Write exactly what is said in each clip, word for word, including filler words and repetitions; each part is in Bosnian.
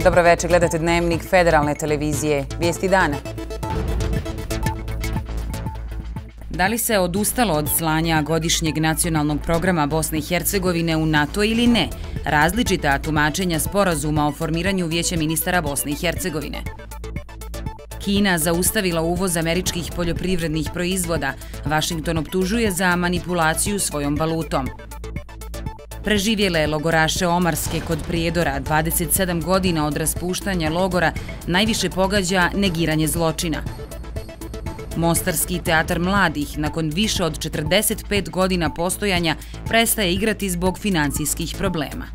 Dobro večer, gledate Dnevnik Federalne televizije. Vijesti dana. Da li se odustalo od slanja godišnjeg nacionalnog programa Bosne i Hercegovine u NATO ili ne? Različita tumačenja sporazuma o formiranju Vijeća ministara Bosne i Hercegovine. Kina zaustavila uvoz američkih poljoprivrednih proizvoda. Vašington optužuje za manipulaciju svojom valutom. Preživjele logoraše Omarske kod Prijedora, dvadeset sedam godina od raspuštanja logora, najviše pogađa negiranje zločina. Mostarski teatar mladih, nakon više od četrdeset pet godina postojanja, prestaje igrati zbog financijskih problema.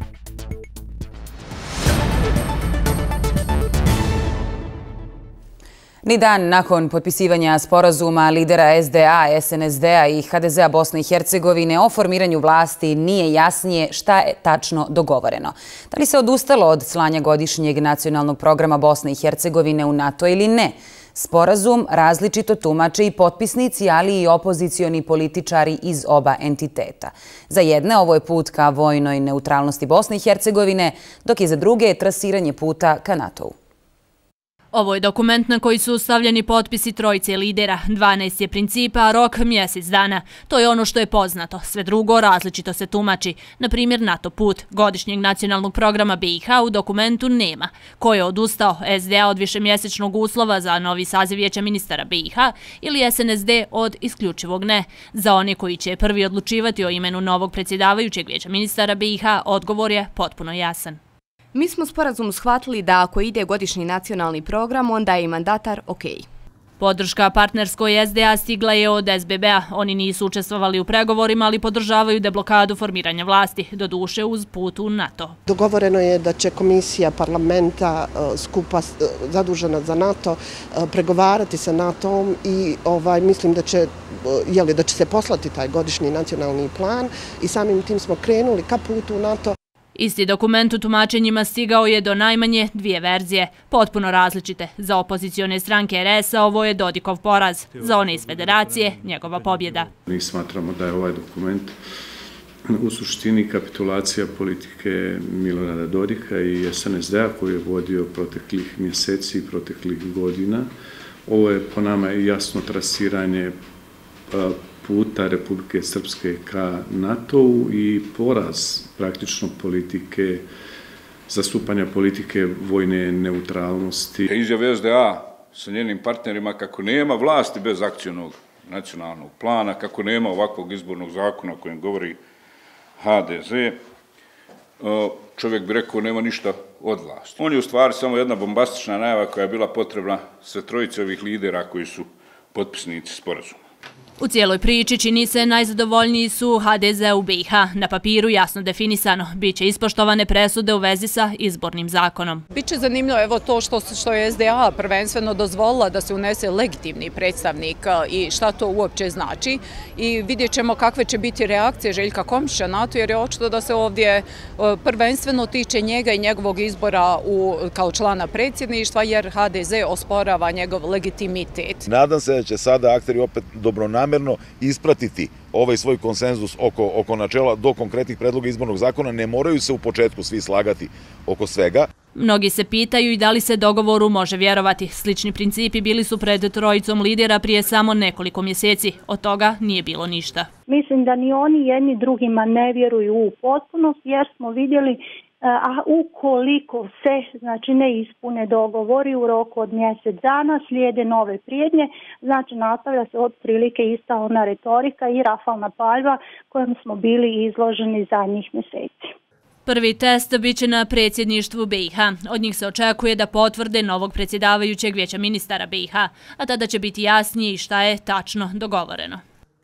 Ni dan nakon potpisivanja sporazuma lidera S D A, S N S D-a i H D Z-a Bosne i Hercegovine o formiranju vlasti nije jasnije šta je tačno dogovoreno. Da li se odustalo od slanja godišnjeg nacionalnog programa Bosne i Hercegovine u NATO ili ne? Sporazum različito tumače i potpisnici, ali i opozicioni političari iz oba entiteta. Za jedne ovo je put ka vojnoj neutralnosti Bosne i Hercegovine, dok je za druge trasiranje puta ka NATO-u. Ovo je dokument na koji su stavljeni potpisi trojice lidera. dvanaest je principa, a rok mjesec dana. To je ono što je poznato. Sve drugo različito se tumači. Na primjer, NATO put godišnjeg nacionalnog programa B i H u dokumentu nema. Ko je odustao? S D A od višemjesečnog uslova za novi saziv Vijeća ministara B i H ili S N S D od isključivog ne? Za one koji će prvi odlučivati o imenu novog predsjedavajućeg Vijeća ministara B i H, odgovor je potpuno jasan. Mi smo sporazum shvatili da ako ide godišnji nacionalni program, onda je i mandatar okej. Podrška partnerskoj S D A stigla je od S B B-a. Oni nisu učestvovali u pregovorima, ali podržavaju deblokadu formiranja vlasti, doduše uz put u NATO. Dogovoreno je da će komisija parlamenta skupa zadužena za NATO pregovarati sa NATO-om i ovaj, mislim da će, jeli, da će se poslati taj godišnji nacionalni plan i samim tim smo krenuli ka putu u NATO. Isti dokument u tumačenjima stigao je do najmanje dvije verzije, potpuno različite. Za opozicione stranke R S-a ovo je Dodikov poraz, za one iz Federacije njegova pobjeda. Mi smatramo da je ovaj dokument u suštini kapitulacija politike Milorada Dodika i S N S D-a koji je vodio proteklih mjeseci i proteklih godina. Ovo je po nama jasno trasiranje puta Republike Srpske ka NATO-u i poraz praktično politike, zastupanja politike vojne neutralnosti. Izjave S D A sa njenim partnerima kako nema vlasti bez akcionog nacionalnog plana, kako nema ovakvog izbornog zakona o kojem govori H D Z, čovjek bi rekao nema ništa od vlasti. On je u stvari samo jedna bombastična najava koja je bila potrebna sve trojice ovih lidera koji su potpisnici sporazuma. U cijeloj priči čini se najzadovoljniji su H D Z u B i H. Na papiru jasno definisano. Biće ispoštovane presude u vezi sa izbornim zakonom. Biće zanimljivo evo to što, što je S D A prvenstveno dozvolila da se unese legitimni predstavnik i šta to uopće znači. I vidjet ćemo kakve će biti reakcije Željka Komšića na to, jer je očito da se ovdje prvenstveno tiče njega i njegovog izbora u, kao člana predsjedništva, jer H D Z osporava njegov legitimitet. Nadam se da će sada akteri opet dobronamjerno ispratiti ovaj svoj konsenzus oko, oko načela do konkretnih predloga izbornog zakona. Ne moraju se u početku svi slagati oko svega. Mnogi se pitaju i da li se dogovoru može vjerovati. Slični principi bili su pred trojicom lidera prije samo nekoliko mjeseci. Od toga nije bilo ništa. Mislim da ni oni jedni drugima ne vjeruju u potpunost, jer smo vidjeli a ukoliko se znači, ne ispune dogovori u roku od mjesec dana, slijede nove prijednje, znači nastavlja se otprilike ista ona retorika i rafalna paljba kojom smo bili izloženi zadnjih mjeseci. Prvi test biće na predsjedništvu B i H. Od njih se očekuje da potvrde novog predsjedavajućeg Vijeća ministara B i H, a tada će biti jasnije šta je tačno dogovoreno.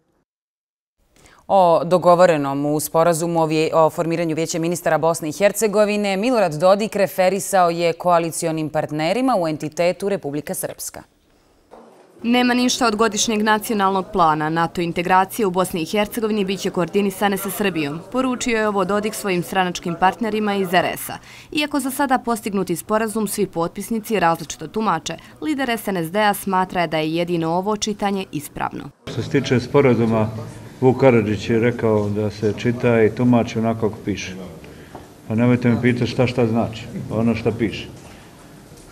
O dogovorenom u sporazumu o formiranju Vijeća ministara Bosne i Hercegovine Milorad Dodik referisao je koalicionim partnerima u entitetu Republika Srpska. Nema ništa od godišnjeg nacionalnog plana. NATO integracije u Bosni i Hercegovini biće koordinisane sa Srbijom. Poručio je ovo Dodik svojim stranačkim partnerima iz R S-a. Iako za sada postignuti sporazum svi potpisnici različito tumače, lider S N S D-a smatra da je jedino ovo čitanje ispravno. Što se tiče sporazuma, Vuk Karadžić je rekao da se čita i tumači onako kako piše. Pa nemojte mi pitati šta šta znači, ono šta piše.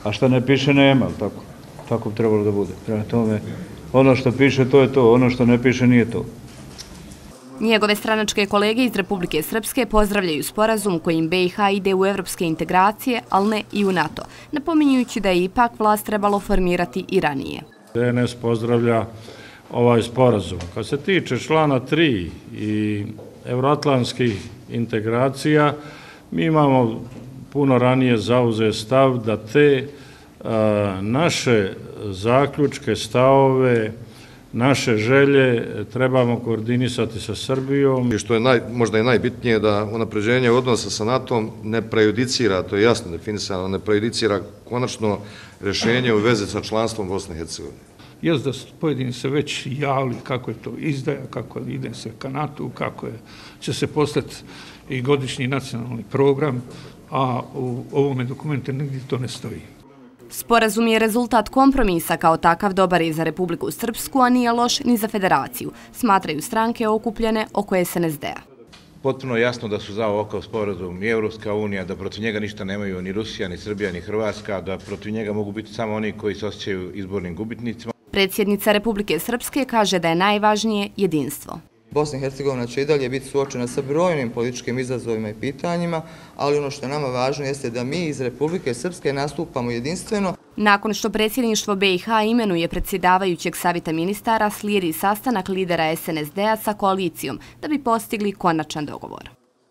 a što ne piše nema, tako, tako bi trebalo da bude. Prema tome, ono što piše to je to, ono što ne piše nije to. Njegove stranačke kolege iz Republike Srpske pozdravljaju sporazum kojim B i H ide u evropske integracije, ali ne i u NATO, napominjujući da je ipak vlast trebalo formirati i ranije. D N S pozdravlja ovaj sporazum. Kad se tiče člana tri i evroatlantskih integracija, mi imamo puno ranije zauzet stav da te a, naše zaključke, stavove, naše želje trebamo koordinisati sa Srbijom. I što je naj, možda i najbitnije da unapređenje odnosa sa NATO-om ne prejudicira, to je jasno definisano, ne prejudicira konačno rješenje u vezi sa članstvom Bosne i Hercegovine. Jest da su pojedini se već javili kako je to izdaja, kako ide se ka NATO, kako je, će se postati i godišnji nacionalni program, a u ovome dokumentu nigdje to ne stoji. Sporazum je rezultat kompromisa, kao takav dobar je za Republiku Srpsku, a nije loš ni za federaciju, smatraju stranke okupljene oko S N S D-a. Potpuno jasno da su za ovakav sporazum i Evropska unija, da protiv njega ništa nemaju ni Rusija, ni Srbija, ni Hrvatska, da protiv njega mogu biti samo oni koji se osjećaju izbornim gubitnicima. Predsjednica Republike Srpske kaže da je najvažnije jedinstvo. Bosna i Hercegovina će i dalje biti suočena sa brojnim političkim izazovima i pitanjima, ali ono što je nama važno jeste da mi iz Republike Srpske nastupamo jedinstveno. Nakon što predsjedništvo B i H imenuje predsjedavajućeg savjeta ministara, slijedi sastanak lidera S N S D-a sa koalicijom da bi postigli konačan dogovor.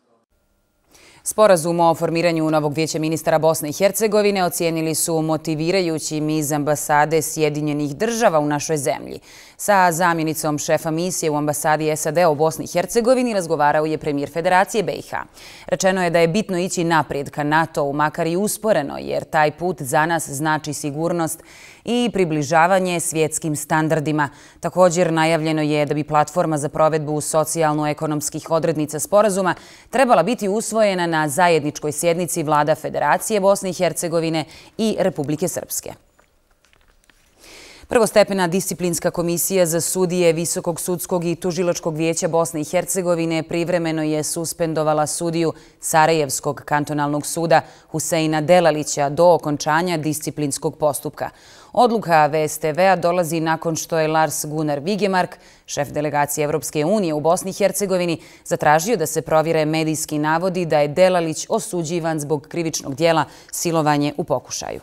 Sporazum o formiranju novog vijeća ministara Bosne i Hercegovine ocijenili su motivirajućim iz ambasade Sjedinjenih država u našoj zemlji. Sa zamjenicom šefa misije u ambasadi S A D u Bosni i Hercegovini razgovarao je premijer Federacije B i H. Rečeno je da je bitno ići naprijed ka NATO-u, makar i usporeno, jer taj put za nas znači sigurnost i približavanje svjetskim standardima. Također najavljeno je da bi platforma za provedbu socijalno-ekonomskih odrednica sporazuma trebala biti usvojena na zajedničkoj sjednici vlada Federacije Bosne i Hercegovine i Republike Srpske. Prvostepena disciplinska komisija za sudije Visokog sudskog i tužilačkog vijeća Bosne i Hercegovine privremeno je suspendovala sudiju Sarajevskog kantonalnog suda Huseina Delalića do okončanja disciplinskog postupka. Odluka V S T V-a dolazi nakon što je Lars Gunnar Vigemark, šef delegacije Evropske unije u Bosni i Hercegovini, zatražio da se provjere medijski navodi da je Delalić osuđivan zbog krivičnog dijela silovanje u pokušaju.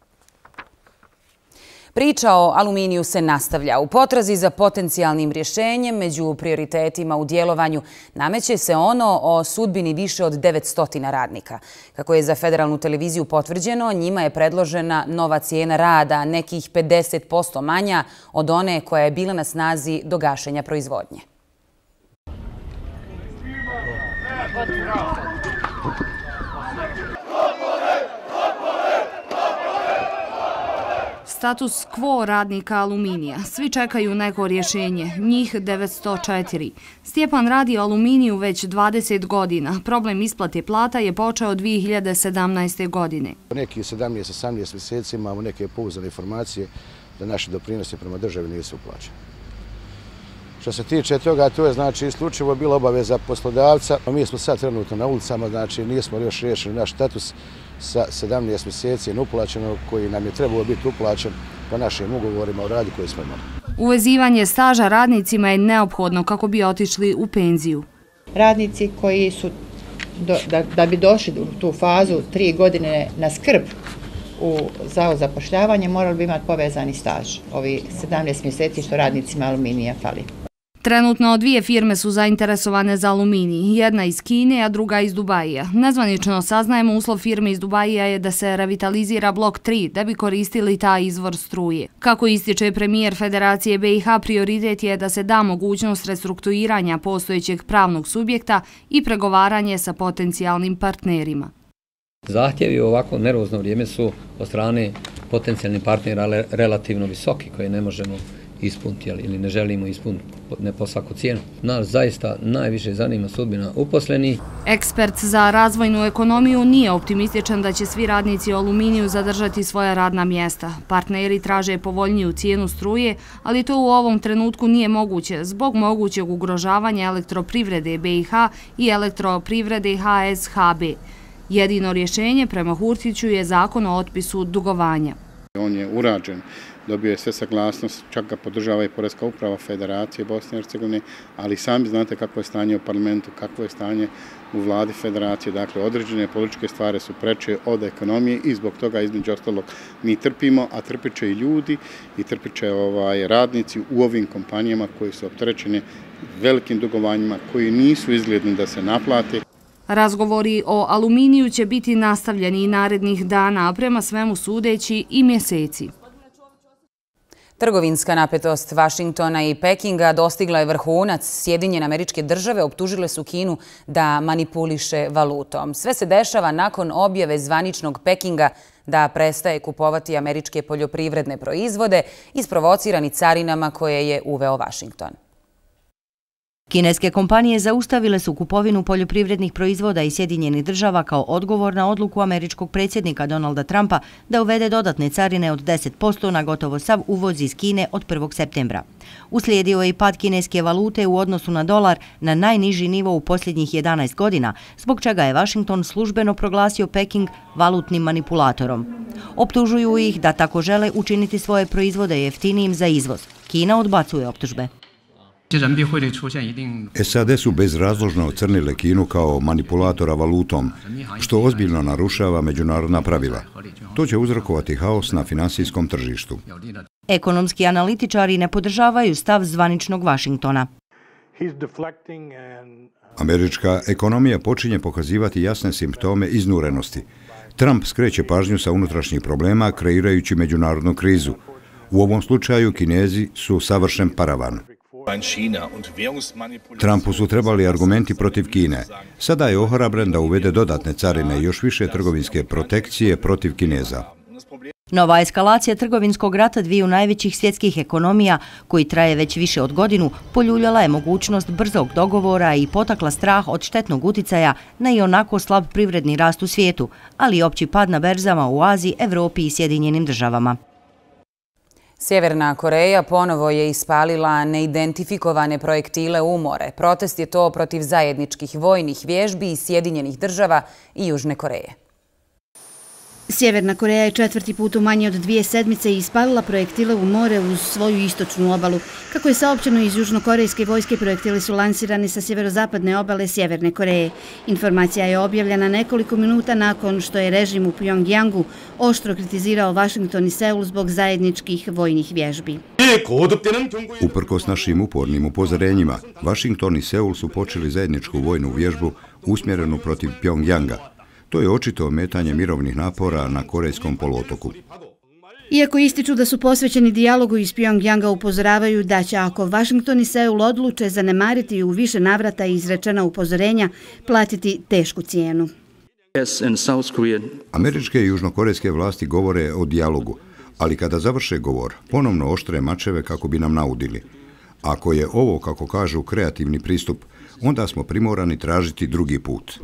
Priča o aluminiju se nastavlja. U potrazi za potencijalnim rješenjem među prioritetima u djelovanju nameće se ono o sudbini više od devetsto radnika. Kako je za federalnu televiziju potvrđeno, njima je predložena nova cijena rada, nekih pedeset posto manja od one koja je bila na snazi do gašenja proizvodnje. Status quo radnika aluminija. Svi čekaju neko rješenje, njih devetsto četiri. Stjepan radi o aluminiju već dvadeset godina. Problem isplate plata je počeo dvije hiljade sedamnaeste. godine. Neki sedamnaest osamnaest mjeseci imamo neke pouzdane informacije da naši doprinosi prema državi nisu uplaćeni. Što se tiče toga, to je znači isključivo bila obaveza poslodavca. Mi smo sad trenutno na ulicama, znači nismo još riješili naš status sa sedamnaest mjeseci neuplaćeno koji nam je trebalo biti uplaćen po našim ugovorima o radu koji smo imali. Uvezivanje staža radnicima je neophodno kako bi otišli u penziju. Radnici koji su, do, da, da bi došli u tu fazu tri godine na skrb u Zavod za zapošljavanje, morali bi imati povezani staž. Ovi sedamnaest mjeseci što radnicima aluminija fali. Trenutno dvije firme su zainteresovane za aluminij, jedna iz Kine, a druga iz Dubaija. Nezvanično saznajemo uslov firme iz Dubaija je da se revitalizira blok tri da bi koristili taj izvor struje. Kako ističe premijer Federacije B i H, prioritet je da se da mogućnost restrukturiranja postojećeg pravnog subjekta i pregovaranje sa potencijalnim partnerima. Zahtjevi u ovako nervozno vrijeme su od strane potencijalnih partnera relativno visoki koje ne možemo ispuniti ili ne želimo ispuniti ne po svaku cijenu. Nas zaista najviše zanima sudbina uposlenih. Ekspert za razvojnu ekonomiju nije optimističan da će svi radnici u aluminiju zadržati svoja radna mjesta. Partneri traže povoljniju cijenu struje, ali to u ovom trenutku nije moguće zbog mogućeg ugrožavanja elektroprivrede B i H i elektroprivrede H S H B. Jedino rješenje prema Hurtiću je zakon o otpisu dugovanja. On je urađen, dobio je sve saglasnost, čak ga podržava i Poreska uprava Federacije Bosne i Hercegovine, ali sami znate kako je stanje u parlamentu, kako je stanje u vladi Federacije. Dakle, određene političke stvari su preče od ekonomije i zbog toga, između ostalog, mi trpimo, a trpit će i ljudi i trpit će ovaj, radnici u ovim kompanijama koji su opterećeni velikim dugovanjima, koji nisu izgledni da se naplate. Razgovori o aluminiju će biti nastavljeni i narednih dana, a prema svemu sudeći i mjeseci. Trgovinska napetost Vašingtona i Pekinga dostigla je vrhunac. Sjedinjene Američke Države optužile su Kinu da manipuliše valutom. Sve se dešava nakon objave zvaničnog Pekinga da prestaje kupovati američke poljoprivredne proizvode isprovocirani carinama koje je uveo Vašington. Kineske kompanije zaustavile su kupovinu poljoprivrednih proizvoda iz Sjedinjenih Država kao odgovor na odluku američkog predsjednika Donalda Trumpa da uvede dodatne carine od deset posto na gotovo sav uvoz iz Kine od prvog septembra. Uslijedio je i pad kineske valute u odnosu na dolar na najniži nivo u posljednjih jedanaest godina, zbog čega je Vašington službeno proglasio Peking valutnim manipulatorom. Optužuju ih da tako žele učiniti svoje proizvode jeftinijim za izvoz. Kina odbacuje optužbe. S A D su bezrazložno ocrnile Kinu kao manipulatora valutom, što ozbiljno narušava međunarodna pravila. To će uzrokovati haos na finansijskom tržištu. Ekonomski analitičari ne podržavaju stav zvaničnog Vašingtona. Američka ekonomija počinje pokazivati jasne simptome iznurenosti. Trump skreće pažnju sa unutrašnjih problema, kreirajući međunarodnu krizu. U ovom slučaju Kinezi su savršen paravan. Trumpu su trebali argumenti protiv Kine. Sada je ohrabren da uvede dodatne carine i još više trgovinske protekcije protiv Kineza. Nova eskalacija trgovinskog rata dviju najvećih svjetskih ekonomija, koji traje već više od godinu, poljuljala je mogućnost brzog dogovora i potakla strah od štetnog uticaja na i onako slab privredni rast u svijetu, ali i opći pad na berzama u Aziji, Evropi i Sjedinjenim Državama. Sjeverna Koreja ponovo je ispalila neidentifikovane projektile u more. Protest je to protiv zajedničkih vojnih vježbi iz Sjedinjenih Država i Južne Koreje. Sjeverna Koreja je četvrti put u manje od dvije sedmice ispalila projektile u more uz svoju istočnu obalu. Kako je saopćeno iz južnokorejske vojske, projektili su lansirani sa sjeverozapadne obale Sjeverne Koreje. Informacija je objavljena nekoliko minuta nakon što je režim u Pjongjangu oštro kritizirao Vašington i Seul zbog zajedničkih vojnih vježbi. Uprkos našim upornim upozorenjima, Vašington i Seul su počeli zajedničku vojnu vježbu usmjerenu protiv Pjongjanga. To je očito ometanje mirovnih napora na Korejskom poluotoku. Iako ističu da su posvećeni dijalogu, iz Pjongjanga upozoravaju da će, ako Vašington i Seul odluče zanemariti u više navrata izrečena upozorenja, platiti tešku cijenu. Američke i južnokorejske vlasti govore o dijalogu, ali kada završe govor, ponovno oštre mačeve kako bi nam naudili. Ako je ovo, kako kažu, kreativni pristup, onda smo primorani tražiti drugi put.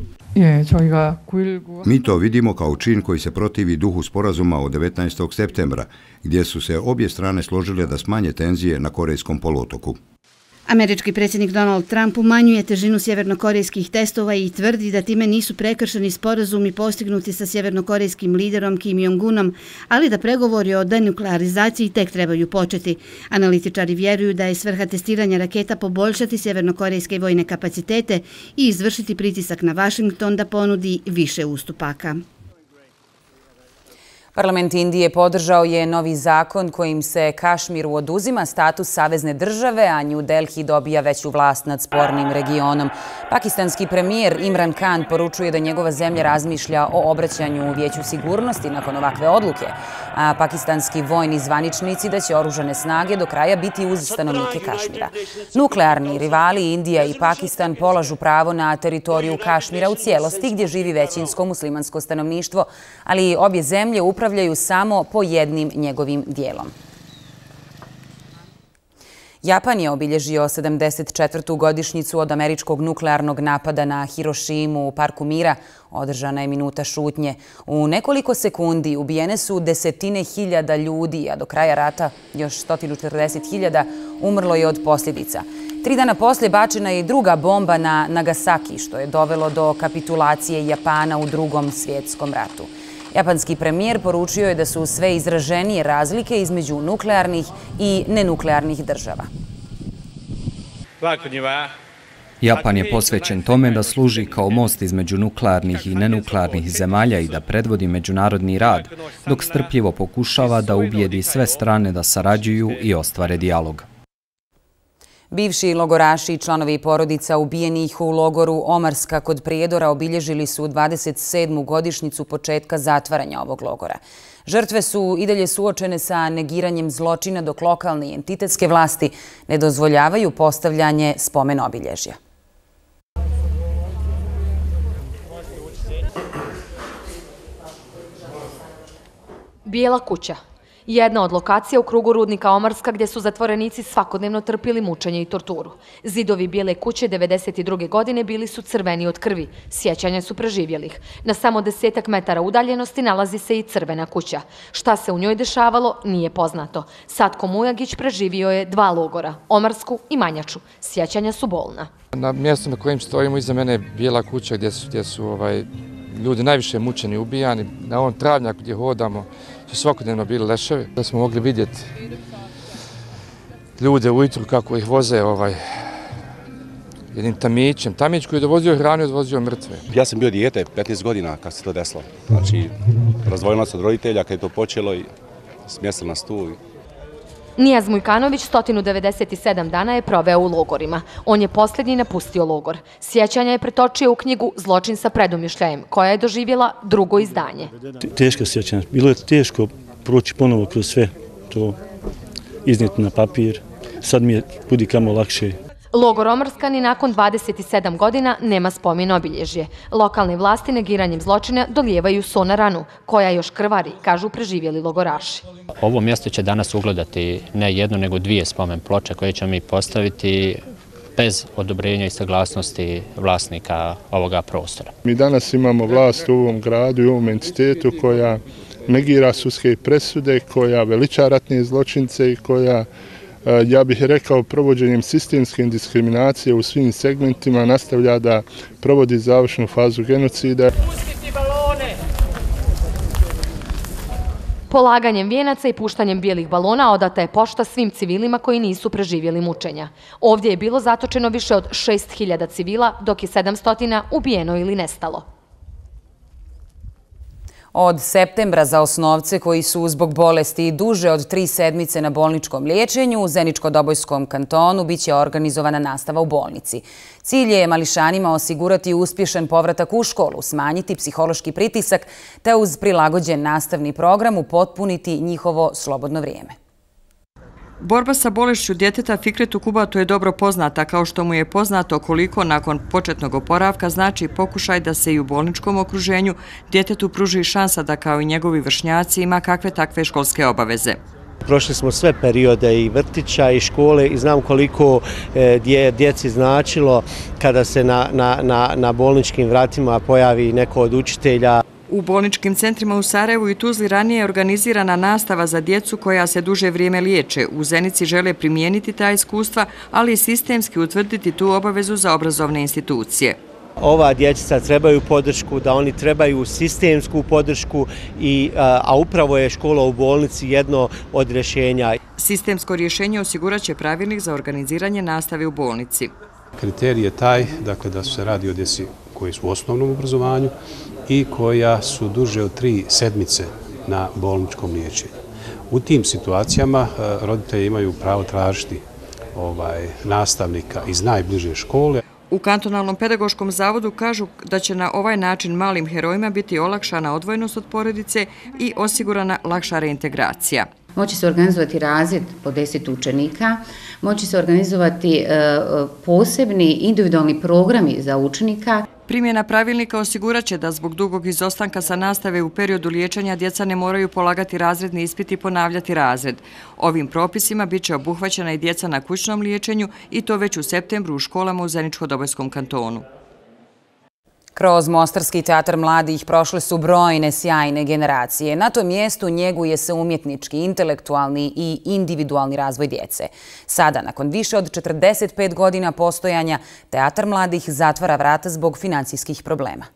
Mi to vidimo kao čin koji se protivi duhu sporazuma od devetnaestog septembra, gdje su se obje strane složile da smanje tenzije na Korejskom poluotoku. Američki predsjednik Donald Trump umanjuje težinu sjevernokorejskih testova i tvrdi da time nisu prekršeni sporazumi postignuti sa sjevernokorejskim liderom Kim Jong-unom, ali da pregovori o denuklearizaciji tek trebaju početi. Analitičari vjeruju da je svrha testiranja raketa poboljšati sjevernokorejske vojne kapacitete i izvršiti pritisak na Vašington da ponudi više ustupaka. Parlament Indije podržao je novi zakon kojim se Kašmiru oduzima status savezne države, a New Delhi dobija veću vlast nad spornim regionom. Pakistanski premijer Imran Khan poručuje da njegova zemlja razmišlja o obraćanju u Vijeću sigurnosti nakon ovakve odluke, a pakistanski vojni zvaničnici da će oružane snage do kraja biti uz stanovnike Kašmira. Nuklearni rivali Indija i Pakistan polažu pravo na teritoriju Kašmira u cijelosti gdje živi većinsko muslimansko stanovništvo, ali obje zemlje upravljaju upravljaju samo po jednim njegovim dijelom. Japan je obilježio sedamdeset četvrtu godišnjicu od američkog nuklearnog napada na Hirošimu u Parku mira. Održana je minuta šutnje. U nekoliko sekundi ubijene su desetine hiljada ljudi, a do kraja rata još sto četrdeset hiljada umrlo je od posljedica. Tri dana poslije bačena je i druga bomba na Nagasaki, što je dovelo do kapitulacije Japana u Drugom svjetskom ratu. Japanski premijer poručio je da su sve izraženije razlike između nuklearnih i nenuklearnih država. Japan je posvećen tome da služi kao most između nuklearnih i nenuklearnih zemalja i da predvodi međunarodni rad, dok strpljivo pokušava da ubijedi sve strane da sarađuju i ostvare dijalog. Bivši logoraši i članovi porodica ubijenih u logoru Omarska kod Prijedora obilježili su dvadeset sedmu godišnjicu početka zatvaranja ovog logora. Žrtve su i dalje suočene sa negiranjem zločina, dok lokalne i entitetske vlasti ne dozvoljavaju postavljanje spomen obilježja. Bijela kuća. Jedna od lokacija u krugu rudnika Omarska gdje su zatvorenici svakodnevno trpili mučenje i torturu. Zidovi Bijele kuće devedeset druge godine bili su crveni od krvi. Sjećanja su preživjelih. Na samo desetak metara udaljenosti nalazi se i crvena kuća. Šta se u njoj dešavalo nije poznato. Satko Mujagić preživio je dva logora, Omarsku i Manjaču. Sjećanja su bolna. Na mjestu na kojem stojimo iza mene je Bijela kuća gdje su, gdje su ovaj, ljudi najviše mučeni, ubijani. Na ovom travnjaku gdje hodamo su svakodnevno bili leševi. Da smo mogli vidjeti ljude ujutru kako ih voze ovaj, jednim tamićem. Tamić koji je dovozio hranu i odvozio mrtve. Ja sam bio dijete, petnaest godina kad se to desilo. Znači, razdvojila se od roditelja kad je to počelo i smjestili na stul. Nijaz Mujkanović sto devedeset sedam dana je proveo u logorima. On je posljednji napustio logor. Sjećanja je pretočio u knjigu Zločin sa predumišljajem, koja je doživjela drugo izdanje. Teška sjećanja. Bilo je teško proći ponovo kroz sve to, iznijeti na papir. Sad mi je kudi kamo lakše. Logor Omarska ni nakon dvadeset sedam godina nema spomen obilježje. Lokalne vlasti negiranjem zločina dolijevaju so na ranu, koja još krvari, kažu preživjeli logoraši. Ovo mjesto će danas ugledati ne jednu, nego dvije spomen ploče koje ćemo mi postaviti bez odobrenja i saglasnosti vlasnika ovoga prostora. Mi danas imamo vlast u ovom gradu i u ovom entitetu koja negira sudske presude, koja veliča ratne zločince i koja, ja bih rekao, provođenjem sistemske diskriminacije u svim segmentima nastavlja da provodi završnu fazu genocida. Polaganjem vijenaca i puštanjem bijelih balona odata je pošta svim civilima koji nisu preživjeli mučenja. Ovdje je bilo zatočeno više od šest hiljada civila, dok je sedamsto ubijeno ili nestalo. Od septembra za osnovce koji su zbog bolesti duže od tri sedmice na bolničkom liječenju u Zeničko-Dobojskom kantonu biće organizovana nastava u bolnici. Cilj je mališanima osigurati uspješan povratak u školu, smanjiti psihološki pritisak te uz prilagođen nastavni program upotpuniti njihovo slobodno vrijeme. Borba sa bolešću djeteta Fikretu Kubatu je dobro poznata, kao što mu je poznato koliko nakon početnog oporavka znači pokušaj da se i u bolničkom okruženju djetetu pruži šansa da kao i njegovi vršnjaci ima kakve takve školske obaveze. Prošli smo sve periode i vrtića i škole i znam koliko je djeci značilo kada se na, na, na, na bolničkim vratima pojavi neko od učitelja. U bolničkim centrima u Sarajevu i Tuzli ranije je organizirana nastava za djecu koja se duže vrijeme liječe. U Zenici žele primijeniti ta iskustva, ali i sistemski utvrditi tu obavezu za obrazovne institucije. Ova dječica trebaju podršku, da oni trebaju sistemsku podršku, i, a upravo je škola u bolnici jedno od rješenja. Sistemsko rješenje osigurat će pravilnik za organiziranje nastave u bolnici. Kriterij je taj, dakle, da se radi o djeci koji su u osnovnom obrazovanju i koja su duže od tri sedmice na bolničkom liječenju. U tim situacijama roditelji imaju pravo tražiti ovaj, nastavnika iz najbliže škole. U kantonalnom pedagoškom zavodu kažu da će na ovaj način malim herojima biti olakšana odvojnost od porodice i osigurana lakša reintegracija. Moći se organizovati razred po deset učenika, moći se organizovati posebni individualni programi za učenika. Primjena pravilnika osigurat će da zbog dugog izostanka sa nastave u periodu liječenja djeca ne moraju polagati razredni ispit i ponavljati razred. Ovim propisima bit će obuhvaćena i djeca na kućnom liječenju i to već u septembru u školama u Zeničko-Dobojskom kantonu. Kroz Mostarski teatar mladih prošle su brojne sjajne generacije. Na tom mjestu njeguje se umjetnički, intelektualni i individualni razvoj djece. Sada, nakon više od četrdeset pet godina postojanja, teatar mladih zatvara vrata zbog financijskih problema.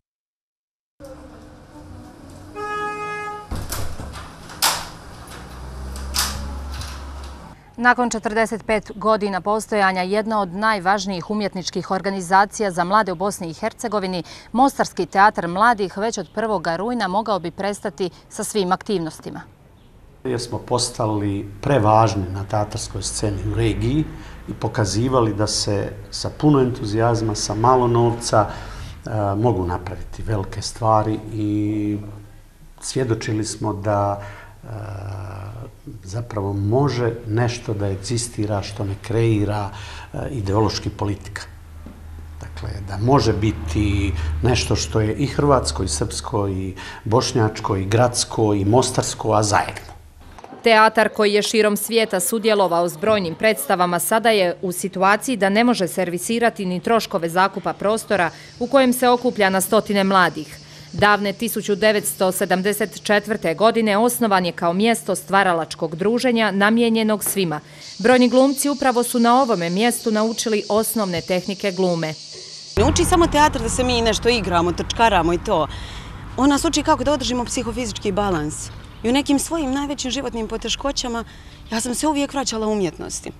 Nakon četrdeset pet godina postojanja jedna od najvažnijih umjetničkih organizacija za mlade u Bosni i Hercegovini, Mostarski teatar mladih već od prvog rujna mogao bi prestati sa svim aktivnostima. Jer smo postali prevažni na teatarskoj sceni u regiji i pokazivali da se sa puno entuzijazma, sa malo novca mogu napraviti velike stvari i svjedočili smo da zapravo može nešto da egzistira što ne kreira ideološki politika. Dakle, da može biti nešto što je i hrvatsko, i srpsko, i bošnjačko, i gradsko, i mostarsko, a zajedno. Teatar koji je širom svijeta sudjelovao s brojnim predstavama sada je u situaciji da ne može servisirati ni troškove zakupa prostora u kojem se okuplja na stotine mladih. Davne tisuću devetsto sedamdeset četvrte. godine osnovan je kao mjesto stvaralačkog druženja namijenjenog svima. Brojni glumci upravo su na ovome mjestu naučili osnovne tehnike glume. Ne uči samo teatr da se mi nešto igramo, trčkaramo i to. On nas uči kako da održimo psihofizički balans. I u nekim svojim najvećim životnim poteškoćama ja sam se uvijek vraćala umjetnosti.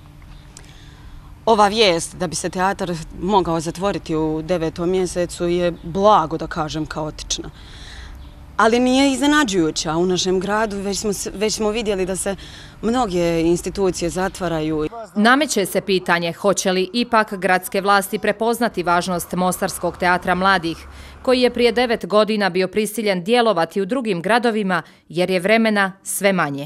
Ova vijest da bi se teatar mogao zatvoriti u devetom mjesecu je, blago da kažem, kaotična. Ali nije iznenađujuća. U našem gradu već smo, već smo vidjeli da se mnoge institucije zatvaraju. Nameće se pitanje hoće li ipak gradske vlasti prepoznati važnost Mostarskog teatra mladih, koji je prije devet godina bio prisiljen djelovati u drugim gradovima jer je vremena sve manje.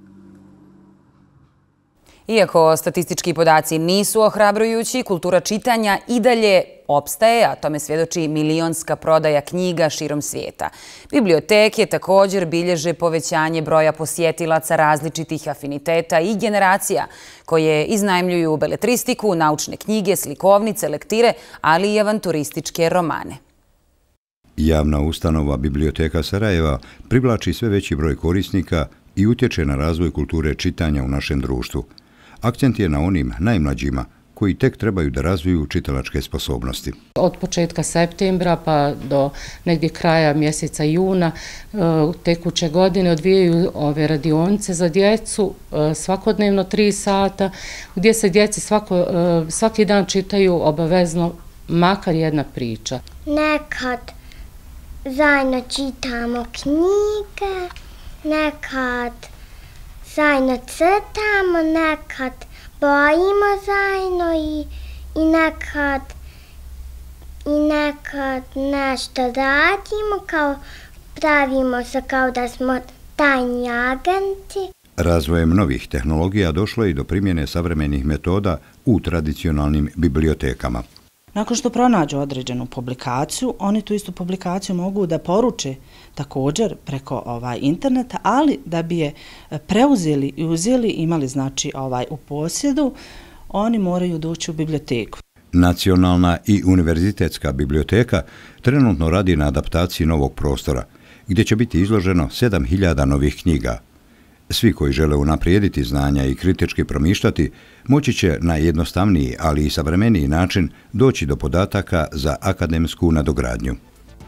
Iako statistički podaci nisu ohrabrujući, kultura čitanja i dalje opstaje, a tome svjedoči milionska prodaja knjiga širom svijeta. Biblioteke također bilježe povećanje broja posjetilaca različitih afiniteta i generacija koje iznajmljuju beletristiku, naučne knjige, slikovnice, lektire, ali i avanturističke romane. Javna ustanova Biblioteka Sarajeva privlači sve veći broj korisnika i utječe na razvoj kulture čitanja u našem društvu. Akcent je na onim najmlađima koji tek trebaju da razviju čitalačke sposobnosti. Od početka septembra pa do negdje kraja mjeseca juna tekuće godine odvijaju ove radionice za djecu svakodnevno tri sata gdje se djeci svako, svaki dan čitaju obavezno makar jedna priča. Nekad zajedno čitamo knjige, nekad zajedno crtamo, nekad bojimo zajedno i, i, nekad, i nekad nešto radimo, kao pravimo se kao da smo tajni agenti. Razvojem novih tehnologija došlo je i do primjene savremenih metoda u tradicionalnim bibliotekama. Nakon što pronađu određenu publikaciju, oni tu istu publikaciju mogu da poruče također preko ovaj interneta, ali da bi je preuzeli i uzeli, imali znači ovaj u posjedu, oni moraju doći u biblioteku. Nacionalna i univerzitetska biblioteka trenutno radi na adaptaciji novog prostora, gdje će biti izloženo sedam hiljada novih knjiga. Svi koji žele unaprijediti znanja i kritički promišljati moći će na jednostavniji, ali i savremeniji način doći do podataka za akademsku nadogradnju.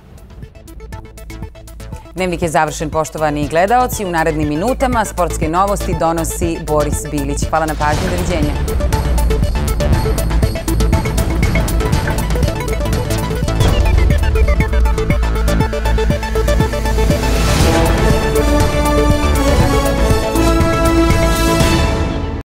Dnevnik je završen, poštovani gledaoci. U narednim minutama sportske novosti donosi Boris Bilić. Hvala na pažnju, doviđenja.